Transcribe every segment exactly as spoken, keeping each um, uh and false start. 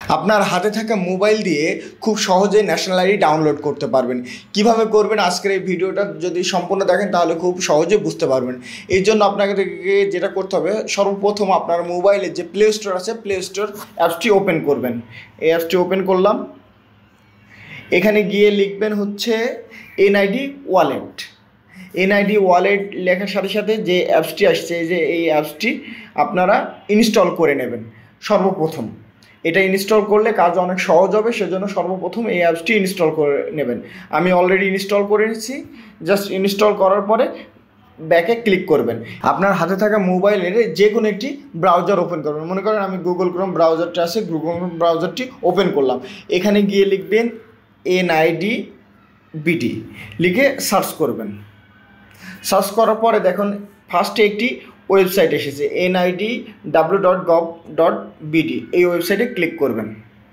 আপনার হাতে থাকা মোবাইল দিয়ে খুব সহজে ন্যাশনাল আইডি ডাউনলোড করতে পারবেন। কিভাবে করবেন আজকের এই ভিডিওটা যদি সম্পূর্ণ দেখেন তাহলে খুব সহজে বুঝতে পারবেন। এই জন্য আপনাকে যেটা করতে হবে, সর্বপ্রথম আপনার মোবাইলে যে প্লে স্টোর আছে প্লে স্টোর অ্যাপসটি ওপেন করবেন। এই অ্যাপসটি ওপেন করলাম, এখানে গিয়ে লিখবেন হচ্ছে এনআইডি ওয়ালেট। এনআইডি ওয়ালেট লেখার সাথে সাথে যে অ্যাপসটি আসছে, যে এই অ্যাপসটি আপনারা ইনস্টল করে নেবেন। সর্বপ্রথম এটা ইনস্টল করলে কাজ অনেক সহজ হবে, সেজন্য সর্বপ্রথম এই অ্যাপসটি ইনস্টল করে নেবেন। আমি অলরেডি ইনস্টল করে নিচ্ছি। জাস্ট ইনস্টল করার পরে ব্যাকে ক্লিক করবেন। আপনার হাতে থাকা মোবাইলের যে কোনো একটি ব্রাউজার ওপেন করবেন। মনে করেন আমি গুগল ক্রোম ব্রাউজারটা আছে, গুগল ক্রোম ব্রাউজারটি ওপেন করলাম। এখানে গিয়ে লিখবেন এনআইডি বিডি, লিখে সার্চ করবেন। সার্চ করার পরে দেখুন ফার্স্টে একটি ওয়েবসাইট এসেছে NID W dot gov dot BD. এই ওয়েবসাইটে ক্লিক করবেন।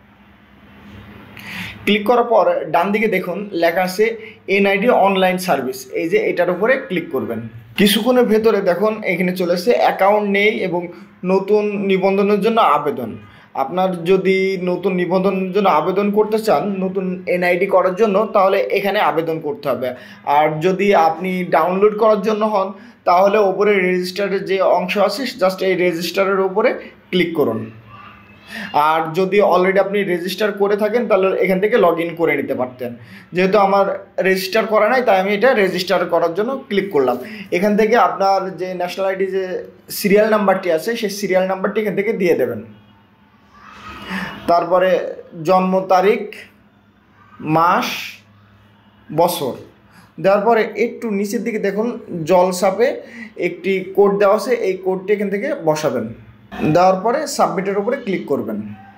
ক্লিক করার পর ডান দিকে দেখুন লেখা আছে এনআইডি অনলাইন সার্ভিস। এই যে এটার উপরে ক্লিক করবেন। কিছুক্ষণের ভেতরে দেখুন এখানে চলে এসেছে অ্যাকাউন্ট নেই এবং নতুন নিবন্ধনের জন্য আবেদন। আপনার যদি নতুন নিবন্ধনের জন্য আবেদন করতে চান, নতুন এনআইডি করার জন্য, তাহলে এখানে আবেদন করতে হবে। আর যদি আপনি ডাউনলোড করার জন্য হন তাহলে ওপরে রেজিস্টারের যে অংশ আছে জাস্ট এই রেজিস্টারের উপরে ক্লিক করুন। আর যদি অলরেডি আপনি রেজিস্টার করে থাকেন তাহলে এখান থেকে লগ ইন করে নিতে পারতেন। যেহেতু আমার রেজিস্টার করা নাই তাই আমি এটা রেজিস্টার করার জন্য ক্লিক করলাম। এখান থেকে আপনার যে ন্যাশনাল আইডি যে সিরিয়াল নাম্বারটি আছে সেই সিরিয়াল নাম্বারটি এখান থেকে দিয়ে দেবেন। তারপরে জন্ম তারিখ, মাস, বছর দেওয়ার পরে একটু নিচের দিকে দেখুন জলসাপে একটি কোড দেওয়া আছে, এই কোডটি এখান থেকে বসাবেন। দেওয়ার পরে সাবমিটের উপরে ক্লিক করবেন।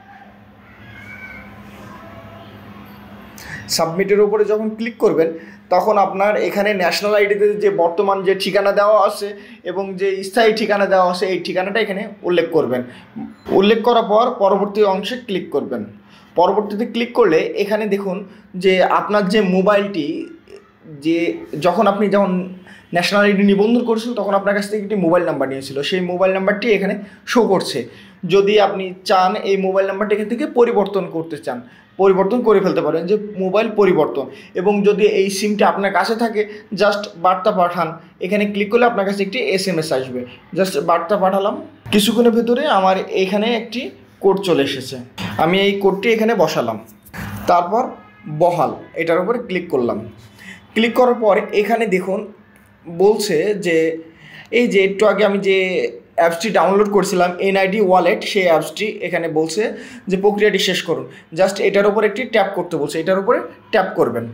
সাবমিটের উপরে যখন ক্লিক করবেন তখন আপনার এখানে ন্যাশনাল আইডিতে যে বর্তমান যে ঠিকানা দেওয়া আছে এবং যে স্থায়ী ঠিকানা দেওয়া আছে এই ঠিকানাটা এখানে উল্লেখ করবেন। উল্লেখ করার পর পরবর্তী অংশে ক্লিক করবেন। পরবর্তীতে ক্লিক করলে এখানে দেখুন যে আপনার যে মোবাইলটি, যে যখন আপনি যখন ন্যাশনাল আইডি নিবন্ধন করেছেন তখন আপনার কাছ থেকে একটি মোবাইল নাম্বার নিয়েছিল, সেই মোবাইল নাম্বারটি এখানে শো করছে। যদি আপনি চান এই মোবাইল নাম্বারটি এখান থেকে পরিবর্তন করতে চান, পরিবর্তন করে ফেলতে পারেন, যে মোবাইল পরিবর্তন। এবং যদি এই সিমটা আপনার কাছে থাকে জাস্ট বার্তা পাঠান। এখানে ক্লিক করলে আপনার কাছে একটি এস এম এস আসবে। জাস্ট বার্তা পাঠালাম। কিছুক্ষণের ভেতরে আমার এখানে একটি কোড চলে এসেছে। আমি এই কোডটি এখানে বসালাম। তারপর বহাল এটার উপরে ক্লিক করলাম। ক্লিক করার পর এখানে দেখুন বলছে যে এই যে একটু আগে আমি যে অ্যাপসটি ডাউনলোড করেছিলাম এনআইডি ওয়ালেট, সেই অ্যাপসটি এখানে বলছে যে প্রক্রিয়াটি শেষ করুন। জাস্ট এটার উপর একটি ট্যাপ করতে বলছে, এটার উপরে ট্যাপ করবেন।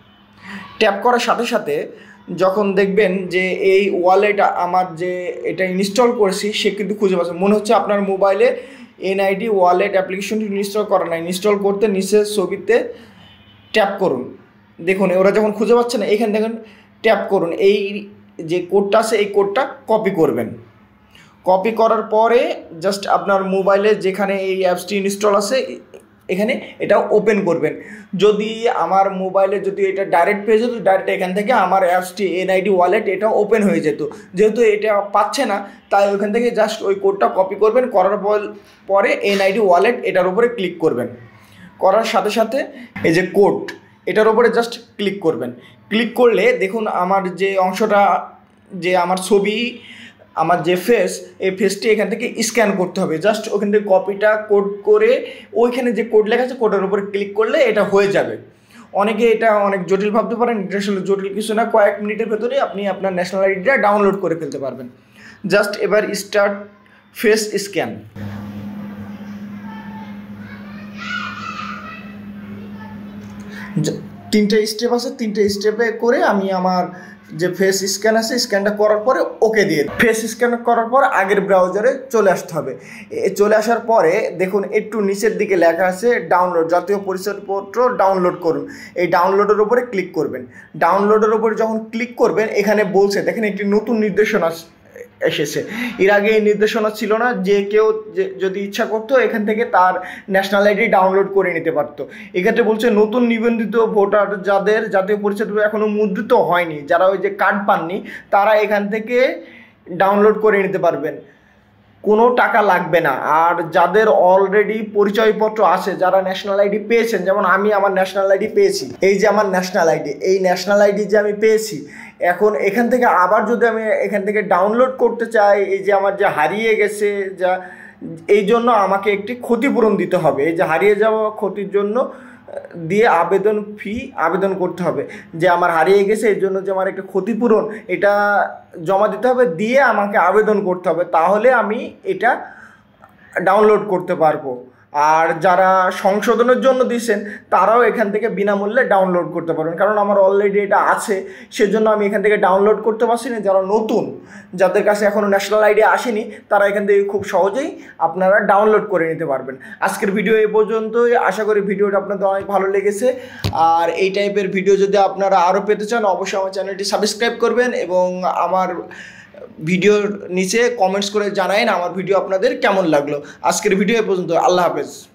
ট্যাপ করার সাথে সাথে যখন দেখবেন যে এই ওয়ালেট আমার যে এটা ইনস্টল করেছি সে কিন্তু খুঁজে পাচ্ছে। মনে হচ্ছে আপনার মোবাইলে এনআইডি ওয়ালেট অ্যাপ্লিকেশনটি ইনস্টল করা নাই। ইনস্টল করতে নিচের ছবিতে ট্যাপ করুন। দেখুন ওরা যখন খুঁজে পাচ্ছে না এখানে দেখুন ট্যাপ করুন। এই যে কোডটা আছে এই কোডটা কপি করবেন। কপি করার পরে জাস্ট আপনার মোবাইলে যেখানে এই অ্যাপসটি ইনস্টল আছে এখানে এটা ওপেন করবেন। যদি আমার মোবাইলে যদি এটা ডাইরেক্ট পেয়ে যেত, ডাইরেক্ট এখান থেকে আমার অ্যাপসটি এনআইডি ওয়ালেট এটা ওপেন হয়ে যেত। যেহেতু এটা পাচ্ছে না তাই ওইখান থেকে জাস্ট ওই কোডটা কপি করবেন। করার পরে এনআইডি ওয়ালেট এটার উপরে ক্লিক করবেন। করার সাথে সাথে এই যে কোড এটার উপরে জাস্ট ক্লিক করবেন। ক্লিক করলে দেখুন আমার যে অংশটা, যে আমার ছবি, আমার যে ফেস, এই ফেসটি এখান থেকে স্ক্যান করতে হবে। জাস্ট ওখান থেকে কপিটা কোড করে ওইখানে যে কোড লেখা আছে কোডের উপরে ক্লিক করলে এটা হয়ে যাবে। অনেকে এটা অনেক জটিল ভাবতে পারেন, এটা আসলে জটিল কিছু না। কয়েক মিনিটের ভেতরে আপনি আপনার ন্যাশনাল আইডিটা ডাউনলোড করে ফেলতে পারবেন। জাস্ট এবার স্টার্ট ফেস স্ক্যান। তিনটে স্টেপ আছে, তিনটে স্টেপে করে আমি আমার যে ফেস স্ক্যান আছে স্ক্যানটা করার পরে ওকে দিয়ে ফেস স্ক্যান করার পর আগের ব্রাউজারে চলে আসতে হবে। চলে আসার পরে দেখুন একটু নিচের দিকে লেখা আছে ডাউনলোড, জাতীয় পরিচয়পত্র ডাউনলোড করুন। এই ডাউনলোডের উপরে ক্লিক করবেন। ডাউনলোডের উপরে যখন ক্লিক করবেন এখানে বলছে দেখেন একটি নতুন নির্দেশনা এসেছে। এর আগে এই নির্দেশনা ছিল না, যে কেউ যদি ইচ্ছা করতো এখান থেকে তার ন্যাশনাল আইডি ডাউনলোড করে নিতে পারতো। এক্ষেত্রে বলছে নতুন নিবন্ধিত ভোটার যাদের জাতীয় পরিচয়পত্র এখনও মুদ্রিত হয়নি, যারা ওই যে কার্ড পাননি, তারা এখান থেকে ডাউনলোড করে নিতে পারবেন। কোনো টাকা লাগবে না। আর যাদের অলরেডি পরিচয়পত্র আছে, যারা ন্যাশনাল আইডি পেয়েছেন, যেমন আমি আমার ন্যাশনাল আইডি পেয়েছি, এই যে আমার ন্যাশনাল আইডি, এই ন্যাশনাল আইডি যে আমি পেয়েছি, এখন এখান থেকে আবার যদি আমি এখান থেকে ডাউনলোড করতে চাই, এই যে আমার যে হারিয়ে গেছে, যা এই জন্য আমাকে একটি ক্ষতিপূরণ দিতে হবে। এই যে হারিয়ে যাওয়া ক্ষতির জন্য দিয়ে আবেদন ফি আবেদন করতে হবে, যে আমার হারিয়ে গেছে এই জন্য যে আমার একটা ক্ষতিপূরণ, এটা জমা দিতে হবে, দিয়ে আমাকে আবেদন করতে হবে, তাহলে আমি এটা ডাউনলোড করতে পারবো। আর যারা সংশোধনের জন্য দিয়েছেন তারাও এখান থেকে বিনামূল্যে ডাউনলোড করতে পারবেন, কারণ আমার অলরেডি এটা আছে, সেজন্য আমি এখান থেকে ডাউনলোড করতে পারছি না। যারা নতুন, যাদের কাছে এখনও ন্যাশনাল আইডি আসেনি, তারা এখান থেকে খুব সহজেই আপনারা ডাউনলোড করে নিতে পারবেন। আজকের ভিডিও এই পর্যন্তই। আশা করি ভিডিওটা আপনাদের অনেক ভালো লেগেছে। আর এই টাইপের ভিডিও যদি আপনারা আরও পেতে চান, অবশ্যই আমার চ্যানেলটি সাবস্ক্রাইব করবেন এবং আমার ভিডিওর নিচে কমেন্টস করে জানাবেন আমার ভিডিও আপনাদের কেমন লাগলো। আজকের ভিডিও এ পর্যন্ত। আল্লাহ হাফেজ।